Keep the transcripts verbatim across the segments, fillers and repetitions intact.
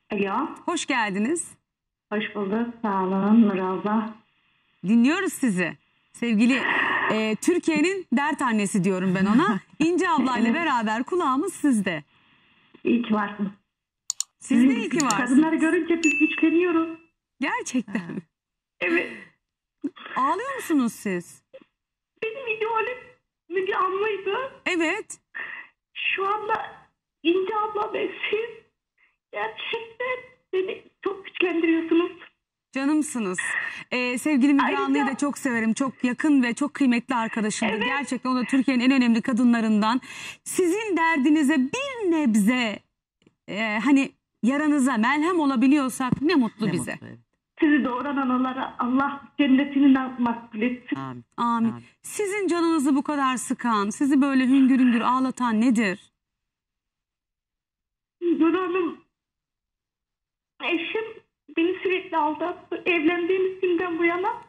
Alo. Hoş geldiniz. Hoş bulduk. Sağ olun Nur abla. Dinliyoruz sizi. Sevgili e, Türkiye'nin dert annesi diyorum ben ona. İnce ablayla beraber kulağımız sizde. İyi ki varsın. Siz de iyi ki varsınız. Kadınları görünce biz güçleniyoruz. Gerçekten mi? Evet. Ağlıyor musunuz siz? Benim idealim Müge Anlı'ydı. Evet. Şu anda İnce abla ve siz gerçekten beni çok güçlendiriyorsunuz. Canımsınız. Ee, sevgili Müge Ayrıca- Anlı'yı da çok severim. Çok yakın ve çok kıymetli arkadaşımdır. Evet. Gerçekten o da Türkiye'nin en önemli kadınlarından. Sizin derdinize bir nebze e, hani yaranıza melhem olabiliyorsak ne mutlu Ne bize. mutlu, evet. Sizi doğuran analara Allah cennetini makbul etsin. Amin. Amin. Amin. Sizin canınızı bu kadar sıkan, sizi böyle hüngür hüngür ağlatan nedir? Nur Hanım, eşim beni sürekli aldattı. Evlendiğimiz günden bu yana.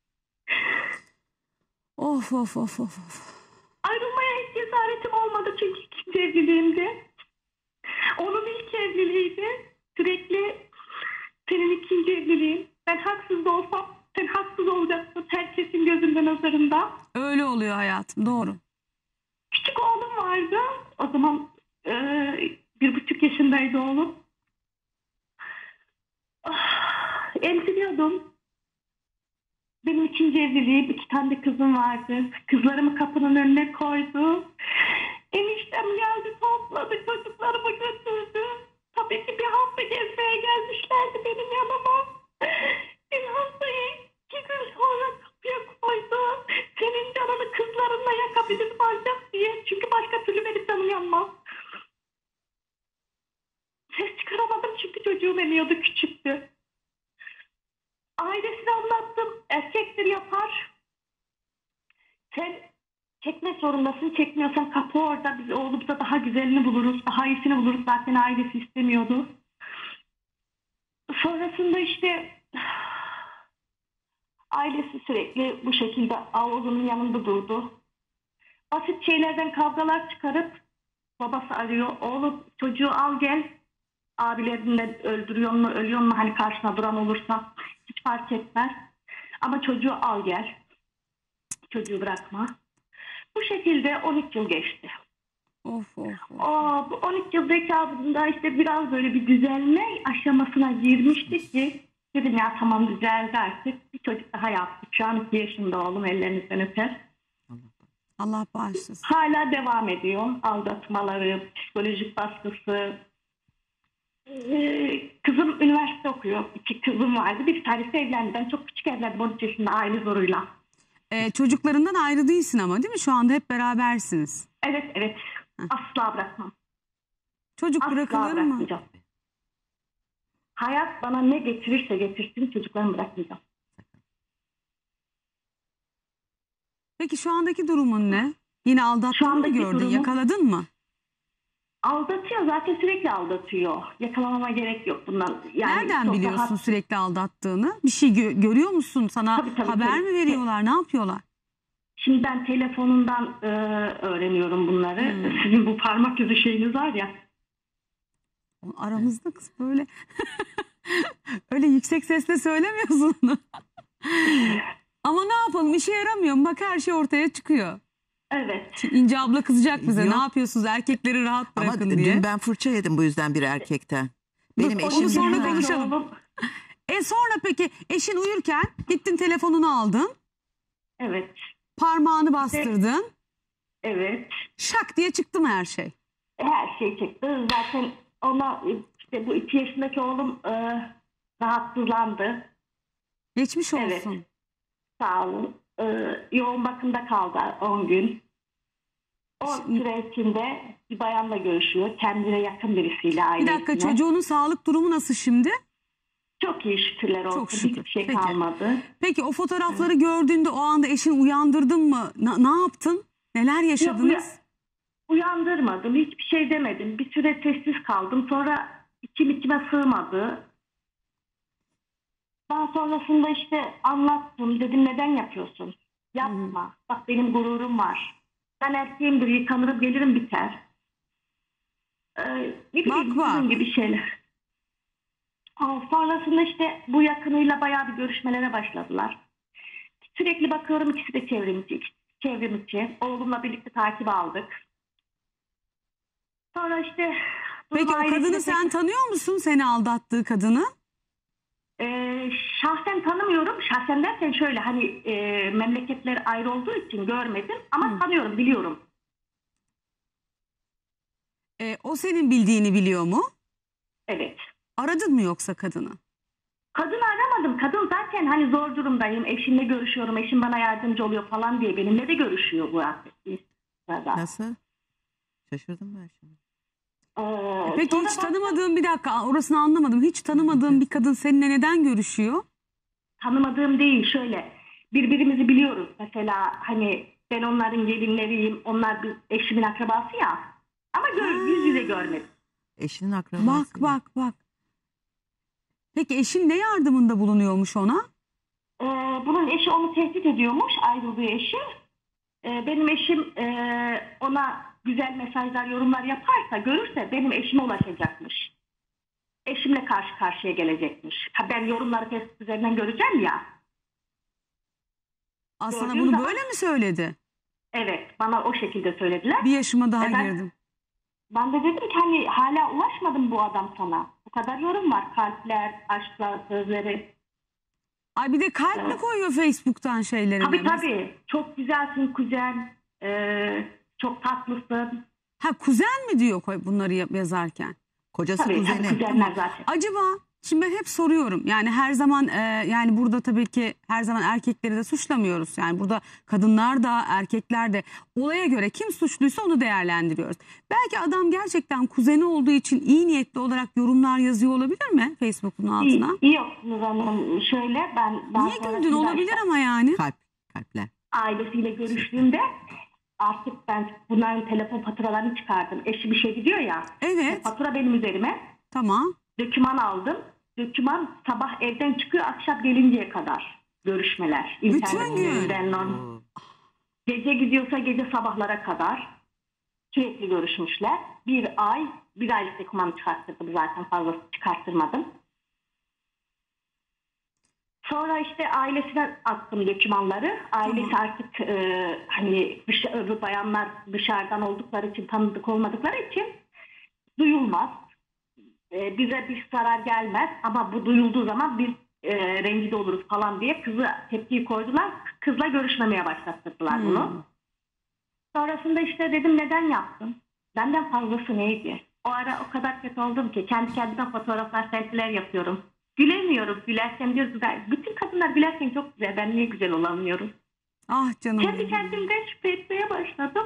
Of of of of. of. Ayrılmaya hiç cesaretim olmadı çünkü ikinci evliliğimde. Onun ilk evliliğiydi. Sürekli senin ikinci evliliğin. Ben haksız da olsam sen haksız olacaksın. Herkesin gözünde nazarında. Öyle oluyor hayatım, doğru. Küçük oğlum vardı. O zaman e, bir buçuk yaşındaydı oğlum. Ah, emziriyordum. Benim ikinci evliliğim, iki tane de kızım vardı. Kızlarımı kapının önüne koydu. Eniştem geldi, topladı, çocuklarımı götürdü. Tabii ki bir hafta gezmeye gelmişlerdi benim yanıma. Bir haftayı iki gün sonra kapıya koydu. Senin canını kızlarınla yakabilirim ancak diye. Çünkü başka türlü benim canım yanmaz. Ses çıkaramadım çünkü çocuğum emiyordu, küçüktü. Ailesine anlattım. Erkektir yapar. Sen çekme zorundasın. Çekmiyorsan kapı orada. Biz oğlumuza daha güzelini buluruz. Daha iyisini buluruz. Zaten ailesi istemiyordu. Sonrasında işte ailesi sürekli bu şekilde oğlunun yanında durdu. Basit şeylerden kavgalar çıkarıp babası arıyor. Oğlum çocuğu al gel. Abilerinden öldürüyor mu ölüyor mu hani karşına duran olursa hiç fark etmez. Ama çocuğu al gel. Çocuğu bırakma. Bu şekilde on üç yıl geçti. Of of of. O, bu on üç yıl zekabında işte biraz böyle bir düzelme aşamasına girmiştik ki dedim ya tamam düzeldi artık. Bir çocuk daha yaptık. Şu an iki yaşında oğlum, ellerinizden öper. Allah bağışlasın. Hala devam ediyor. Aldatmaları, psikolojik baskısı. Ee, kızım üniversite okuyor. İki kızım vardı. Bir tanesi evlendi. Ben çok küçük evlendim on üç yaşında aile zoruyla. Ee, çocuklarından ayrı değilsin ama değil mi? Şu anda hep berabersiniz. Evet evet. Asla bırakmam. Çocuk Asla bırakılır mı? bırakmayacağım. Hayat bana ne getirirse getirsin çocuklarımı bırakmayacağım. Peki şu andaki durumun ne? Yine Şu aldattığını mı andaki gördün? durumum- Yakaladın mı? Aldatıyor. Zaten sürekli aldatıyor. Yakalamama gerek yok bundan. Yani Nereden çok biliyorsun rahat- sürekli aldattığını? Bir şey gö- görüyor musun? Sana Tabii, tabii, haber tabii. mi veriyorlar? Ne yapıyorlar? Şimdi ben telefonundan e, öğreniyorum bunları. Hmm. Sizin bu parmak izi şeyiniz var ya. Aramızda kız böyle. Öyle yüksek sesle söylemiyorsun onu. Ama ne yapalım, işe yaramıyor mu? Bak her şey ortaya çıkıyor. Evet. Şimdi İnce abla kızacak bize. Yok. Ne yapıyorsunuz? Erkekleri rahat Ama bırakın dün diye. ben fırça yedim bu yüzden bir erkekten. Benim Dur, onu eşim sonra yüzünden- konuşalım. Oğlum- E sonra peki eşin uyurken gittin telefonunu aldın. Evet. Parmağını bastırdın. Evet. Şak diye çıktı mı her şey? Her şey çıktı. Zaten ona işte bu iki yaşındaki oğlum e, rahatsızlandı. Geçmiş olsun. Evet. Sağ olun. E, yoğun bakımda kaldı on gün. O süre içinde bir bayanla görüşüyor. Kendine yakın birisiyle Bir ailesine. dakika, çocuğunun sağlık durumu nasıl şimdi? Çok iyi şükürler olsun. Çok şükür. Hiçbir şey Peki. kalmadı. Peki o fotoğrafları gördüğünde o anda eşini uyandırdın mı? Na- ne yaptın? Neler yaşadınız? Yok, uya- uyandırmadım. Hiçbir şey demedim. Bir süre sessiz kaldım. Sonra içim içime sığmadı. Daha sonrasında işte anlattım. Dedim neden yapıyorsun? Yapma. Bak benim gururum var. Ben erkeğimdir. Yıkanırım gelirim biter. Ee, ne bileyim Bak, bak. bunun gibi şeyler. Ha, sonrasında işte bu yakınıyla bayağı bir görüşmelere başladılar. Sürekli bakıyorum, ikisi de çevrimiçi, çevrimiçi. Oğlumla birlikte takip aldık. Sonra işte... Peki o ailesine kadını pek- sen tanıyor musun? Seni aldattığı kadını? Ee, şahsen tanımıyorum. Şahsen derken şöyle hani e, memleketler ayrı olduğu için görmedim. Ama Hı. tanıyorum, biliyorum. E, o senin bildiğini biliyor mu? Evet. Aradın mı yoksa kadını? Kadın aramadım. Kadın zaten hani zor durumdayım. Eşimle görüşüyorum. Eşim bana yardımcı oluyor falan diye benimle de görüşüyor bu sırada. Nasıl? Şaşırdım ben şimdi. Ee, Peki sonra hiç ben- tanımadığın, bir dakika orasını anlamadım. Hiç tanımadığın bir kadın seninle neden görüşüyor? Tanımadığım değil, şöyle birbirimizi biliyoruz. Mesela hani ben onların gelinleriyim. Onlar bir eşimin akrabası ya. Ama gör, yüz yüze görmedim. Eşinin akrabası. Bak bak bak. Peki eşin ne yardımında bulunuyormuş ona? Ee, bunun eşi onu tehdit ediyormuş, ayrıldığı eşi. Ee, benim eşim e, ona güzel mesajlar, yorumlar yaparsa, görürse benim eşime ulaşacakmış. Eşimle karşı karşıya gelecekmiş. Ha, ben yorumları Facebook üzerinden göreceğim ya. Aslında Gördüğüm bunu zaman- böyle mi söyledi? Evet, bana o şekilde söylediler. Bir yaşıma daha Evet. girdim. Ben de dedim ki hani hala ulaşmadım bu adam sana. Bu kadar yorum var, kalpler, aşklar, sözleri. Ay bir de kalp mi Evet. koyuyor Facebook'tan şeylerine? Tabii tabii, çok güzelsin kuzen, ee, çok tatlısın. Ha kuzen mi diyor koy bunları yap- yazarken? Kocası Tabii, kuzeni. tabii kuzenler zaten. Acaba şimdi ben hep soruyorum yani her zaman e, yani burada tabii ki her zaman erkekleri de suçlamıyoruz. Yani burada kadınlar da erkekler de olaya göre kim suçluysa onu değerlendiriyoruz. Belki adam gerçekten kuzeni olduğu için iyi niyetli olarak yorumlar yazıyor olabilir mi Facebook'un altına? İyi, yok Nur Hanım. Şöyle ben... ben Niye güldün? sonrasında Olabilir işte ama yani. Kalp. Kalpler. ailesiyle görüştüğümde artık ben bunların telefon faturalarını çıkardım. Eşi bir şey gidiyor ya. Evet Fatura benim üzerime. tamam. Döküman aldım. Döküman sabah evden çıkıyor, akşam gelinceye kadar görüşmeler. Bütün İnternet gün. üzerinden. Oo. Gece gidiyorsa gece sabahlara kadar sürekli görüşmüşler. Bir ay, bir aylık döküman çıkarttırdım zaten, fazlası çıkarttırmadım. Sonra işte ailesine attım dokümanları. Ailesi Tamam. artık e, hani dış, öbür bayanlar dışarıdan oldukları için, tanıdık olmadıkları için duyulmaz. E, bize bir zarar gelmez ama bu duyulduğu zaman biz e, rencide oluruz falan diye kızı tepkiyi koydular. Kızla görüşmemeye başlattırdılar Hmm. bunu. Sonrasında işte dedim neden yaptın? Benden fazlası neydi? O ara o kadar kötü oldum ki kendi kendime fotoğraflar, selfie'ler yapıyorum. Gülemiyorum. Gülersem diyor güzel. Bütün kadınlar gülerken çok güzel. Ben niye güzel olamıyorum? Ah canım. Kendi kendimden şüphe etmeye başladım.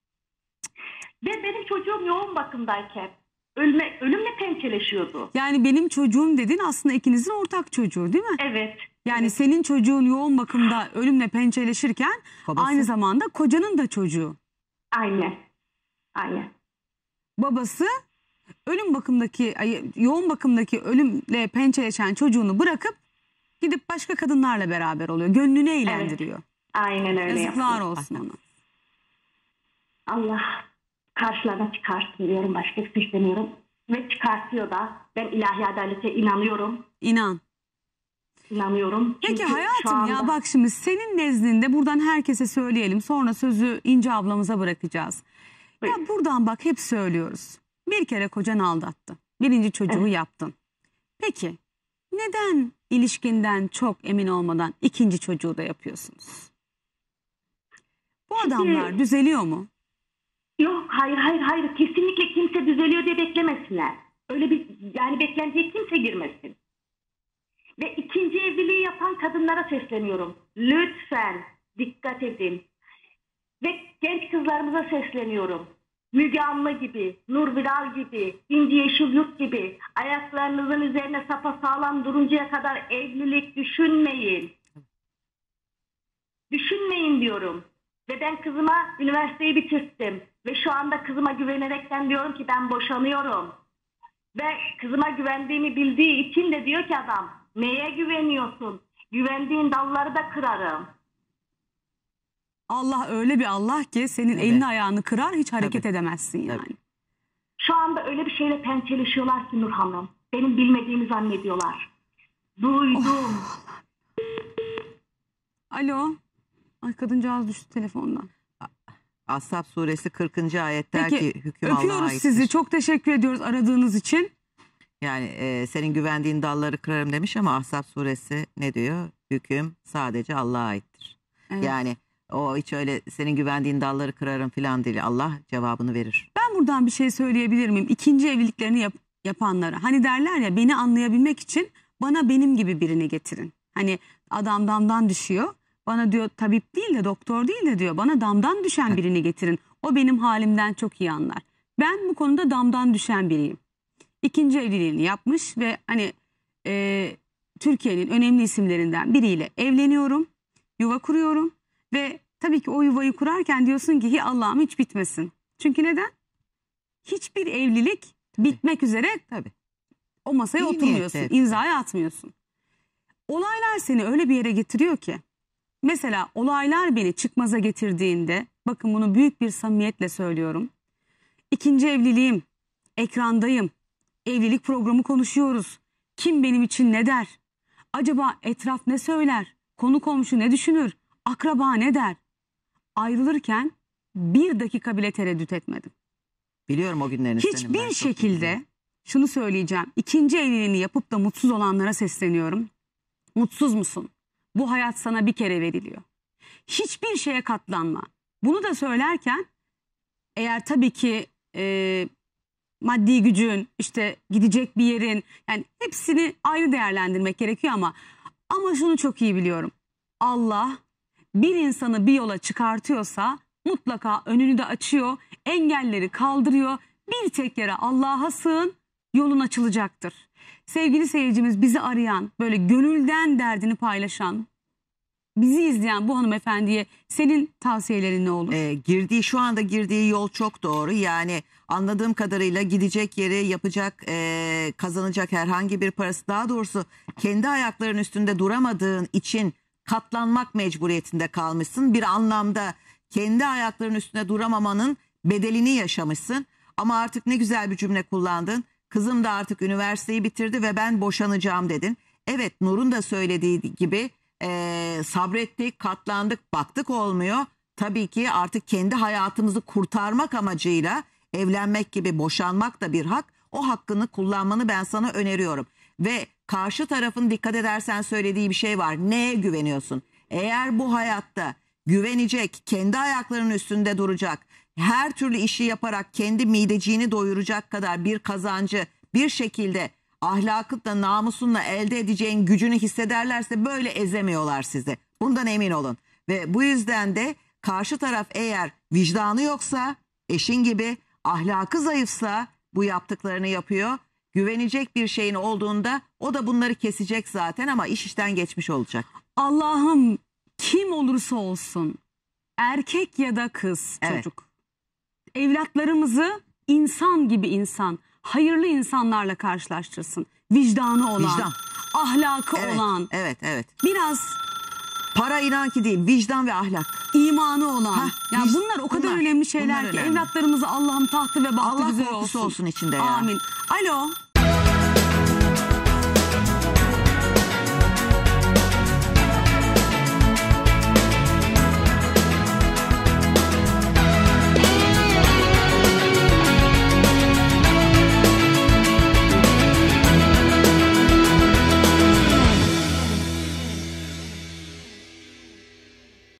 Ve benim çocuğum yoğun bakımdayken ölme, ölümle pençeleşiyordu. Yani benim çocuğum dedin aslında ikinizin ortak çocuğu değil mi? Evet. Yani evet. senin çocuğun yoğun bakımda ölümle pençeleşirken Babası. aynı zamanda kocanın da çocuğu. Aynen. Aynen. Babası ölüm bakımdaki ay, yoğun bakımdaki ölümle pençeleşen çocuğunu bırakıp gidip başka kadınlarla beraber oluyor. Gönlünü eğlendiriyor. Aynen öyle Yazıklar yapıyor. olsun ona. Allah karşılarına çıkarsın diyorum. Başka bir şey istemiyorum. Ve çıkartıyor da. Ben ilahi adalete inanıyorum. İnan. İnanıyorum. Peki Çünkü şu hayatım ya anda- bak şimdi senin nezdinde buradan herkese söyleyelim. Sonra sözü İnce ablamıza bırakacağız. Ya Buyurun. buradan bak hep söylüyoruz. Bir kere kocan aldattı. Birinci çocuğu Evet. yaptın. Peki neden ilişkinden çok emin olmadan ikinci çocuğu da yapıyorsunuz? Bu Çünkü- adamlar düzeliyor mu? Yok hayır hayır hayır. Kesinlikle kimse düzeliyor diye beklemesinler. Öyle bir yani beklentiye kimse girmesin. Ve ikinci evliliği yapan kadınlara sesleniyorum. Lütfen dikkat edin. Ve genç kızlarımıza sesleniyorum. Müge Anlı gibi, Nur Bilal gibi, İnci Yeşil Yurt gibi ayaklarınızın üzerine sapasağlam duruncaya kadar evlilik düşünmeyin. Düşünmeyin diyorum. Ve ben kızıma üniversiteyi bitirttim. Ve şu anda kızıma güvenerekten diyorum ki ben boşanıyorum. Ve kızıma güvendiğimi bildiği için de diyor ki adam, neye güveniyorsun? Güvendiğin dalları da kırarım. Allah öyle bir Allah ki senin Evet. elini ayağını kırar hiç hareket Tabii. edemezsin yani. Tabii. Şu anda öyle bir şeyle pençeleşiyorlar ki Nur Hanım. Benim bilmediğimi zannediyorlar. Duydum. Alo. Ay kadıncağız düştü telefondan. Ashab suresi kırkıncı ayet der Peki ki hüküm Allah'a öpüyoruz aittir. sizi. Çok teşekkür ediyoruz aradığınız için. Yani e, senin güvendiğin dalları kırarım demiş ama Ahzab suresi ne diyor? Hüküm sadece Allah'a aittir. Evet. Yani o hiç öyle senin güvendiğin dalları kırarım falan değil. Allah cevabını verir. Ben buradan bir şey söyleyebilir miyim? İkinci evliliklerini yap- yapanlara. Hani derler ya, beni anlayabilmek için bana benim gibi birini getirin. Hani adam damdan düşüyor. Bana diyor tabip değil de doktor değil de diyor bana damdan düşen birini getirin. O benim halimden çok iyi anlar. Ben bu konuda damdan düşen biriyim. İkinci evliliğini yapmış ve hani e, Türkiye'nin önemli isimlerinden biriyle evleniyorum. Yuva kuruyorum ve tabii ki o yuvayı kurarken diyorsun ki hi Allah'ım hiç bitmesin. Çünkü neden? Hiçbir evlilik bitmek üzere Tabii. o masaya İyi oturmuyorsun, niyetle. imzayı atmıyorsun. Olaylar seni öyle bir yere getiriyor ki. Mesela olaylar beni çıkmaza getirdiğinde, bakın bunu büyük bir samimiyetle söylüyorum. İkinci evliliğim, ekrandayım, evlilik programı konuşuyoruz. Kim benim için ne der? Acaba etraf ne söyler? Konu komşu ne düşünür? Akraba ne der? Ayrılırken bir dakika bile tereddüt etmedim. Biliyorum o günlerini senin. ben Hiçbir çok iyi şekilde biliyorum. şunu söyleyeceğim. İkinci evliliğini yapıp da mutsuz olanlara sesleniyorum. Mutsuz musun? Bu hayat sana bir kere veriliyor. Hiçbir şeye katlanma. Bunu da söylerken eğer tabii ki e, maddi gücün, işte gidecek bir yerin, yani hepsini ayrı değerlendirmek gerekiyor ama ama şunu çok iyi biliyorum. Allah bir insanı bir yola çıkartıyorsa mutlaka önünü de açıyor, engelleri kaldırıyor. Bir tek yere Allah'a sığın, yolun açılacaktır. Sevgili seyircimiz, bizi arayan, böyle gönülden derdini paylaşan, bizi izleyen bu hanımefendiye senin tavsiyelerin ne olur? Ee, girdiği şu anda girdiği yol çok doğru. Yani anladığım kadarıyla gidecek yeri yapacak, e, kazanacak herhangi bir parası, daha doğrusu kendi ayaklarının üstünde duramadığın için katlanmak mecburiyetinde kalmışsın. Bir anlamda kendi ayaklarının üstünde duramamanın bedelini yaşamışsın. Ama artık ne güzel bir cümle kullandın. Kızım da artık üniversiteyi bitirdi ve ben boşanacağım dedin. Evet, Nur'un da söylediği gibi e, sabrettik, katlandık, baktık olmuyor. Tabii ki artık kendi hayatımızı kurtarmak amacıyla evlenmek gibi boşanmak da bir hak. O hakkını kullanmanı ben sana öneriyorum. Ve karşı tarafın dikkat edersen söylediği bir şey var. Neye güveniyorsun? Eğer bu hayatta güvenecek, kendi ayaklarının üstünde duracak, her türlü işi yaparak kendi mideciğini doyuracak kadar bir kazancı bir şekilde ahlakınla, namusunla elde edeceğin gücünü hissederlerse böyle ezemiyorlar sizi. Bundan emin olun. Ve bu yüzden de karşı taraf eğer vicdanı yoksa, eşin gibi ahlakı zayıfsa bu yaptıklarını yapıyor. Güvenecek bir şeyin olduğunda o da bunları kesecek zaten ama iş işten geçmiş olacak. Allah'ım, kim olursa olsun, erkek ya da kız, Evet. çocuk, evlatlarımızı insan gibi insan, hayırlı insanlarla karşılaştırsın. Vicdanı olan, Vicdan. ahlakı Evet, olan, evet, evet. biraz Para inan ki değil, vicdan ve ahlak. imanı olan. Hah, ya biz- bunlar o kadar bunlar- önemli şeyler bunlar ki önemli. evlatlarımızı Allah'ım tahtı ve bahtı Allah güzel korkusu olsun. olsun içinde ya. Amin. Alo.